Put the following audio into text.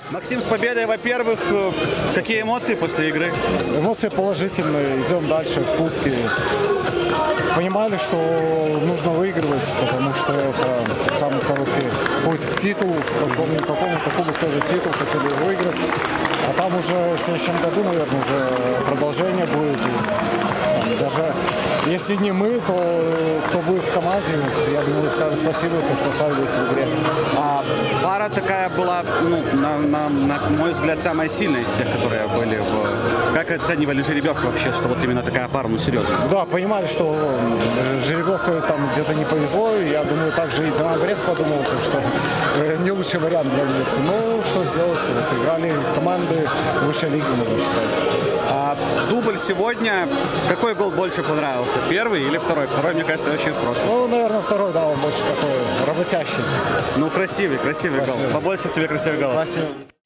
Максим, с победой, во-первых, какие эмоции после игры? Эмоции положительные, идем дальше в кубке. Понимали, что нужно выигрывать, потому что это самый короткий путь к титулу. Какому-то кубок тоже титул, хотели выиграть. А там уже в следующем году, наверное, уже продолжение будет. И, даже если не мы, то кто будет в команде, я думаю, скажем спасибо, то, что оставили их в игре. Пара такая была, на мой взгляд, самая сильная из тех, которые были в... Как оценивали жеребьевку вообще, что вот именно такая пара, ну серьезно? Да, понимали, что жеребьевка там где-то не повезло. И я думаю, также и Динамо Брест подумал, что не лучший вариант для них. Ну, что сделать? Вот, играли команды высшей лиги, можно считать. Дубль сегодня. Какой гол больше понравился? Первый или второй? Второй, мне кажется, очень просто. Ну, наверное, второй, да, он больше такой работящий. Ну, красивый Спасибо. гол. Побольше тебе красивый гол. Спасибо.